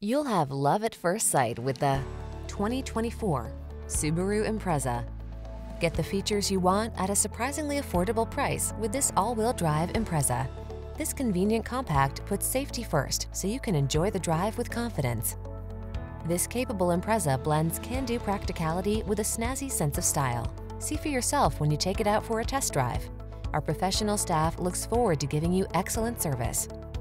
You'll have love at first sight with the 2024 Subaru Impreza. Get the features you want at a surprisingly affordable price with this all-wheel drive Impreza. This convenient compact puts safety first so you can enjoy the drive with confidence. This capable Impreza blends can-do practicality with a snazzy sense of style. See for yourself when you take it out for a test drive. Our professional staff looks forward to giving you excellent service.